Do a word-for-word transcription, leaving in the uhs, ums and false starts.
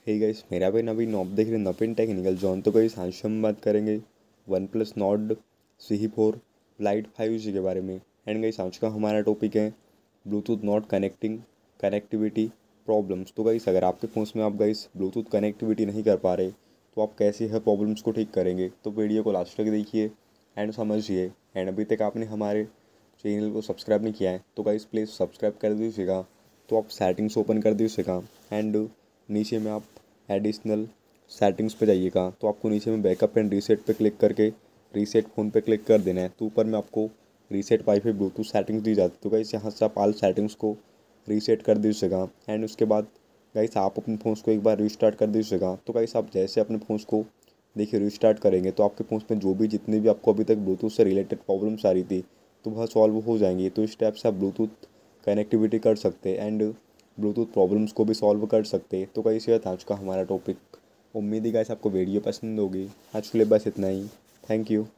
Hey guys, मेरा भी नवीन आप देख रहे नवीन टेक्निकल जॉन। तो गाइस आज हम बात करेंगे one plus Nord C four lite five G के बारे में। एंड गाइस आज का हमारा टॉपिक है Bluetooth not connecting connectivity problems. तो गाइस अगर आपके फ़ोन में आप गाइस ब्लूटूथ कनेक्टिविटी नहीं कर पा रहे तो आप कैसे है प्रॉब्लम्स को ठीक करेंगे। तो वीडियो को लास्ट तक देखिए एंड समझिए। एंड अभी तक आपने हमारे चैनल को सब्सक्राइब नहीं किया है तो गाइस प्लीज़ सब्सक्राइब कर दीजिएगा। तो आप सेटिंग्स ओपन कर दीजिएगा एंड नीचे में आप एडिशनल सेटिंग्स पे जाइएगा। तो आपको नीचे में बैकअप एंड रीसेट पे क्लिक करके रीसेट फ़ोन पे क्लिक कर देना है। तो ऊपर में आपको रीसेट वाईफाई ब्लूटूथ सेटिंग्स दी जाती है। तो गाइस यहाँ से आप ऑल सेटिंग्स को रीसेट कर दीजिएगा। एंड उसके बाद गाइस आप अपने फ़ोन को एक बार रिस्टार्ट कर दीजिएगा। तो गाइस आप जैसे अपने फ़ोन को देखिए रिस्टार्ट करेंगे तो आपके फ़ोन में जो भी जितनी भी आपको अभी तक ब्लूटूथ से रिलेटेड प्रॉब्लम्स आ रही थी तो वह सॉल्व हो जाएंगी। तो इस टाइप से आप ब्लूटूथ कनेक्टिविटी कर सकते हैं एंड ब्लूटूथ प्रॉब्लम्स को भी सॉल्व कर सकते हैं। तो गाइस ये था आज का हमारा टॉपिक। उम्मीद है गाइस आपको वीडियो पसंद होगी। आज के लिए बस इतना ही। Thank you.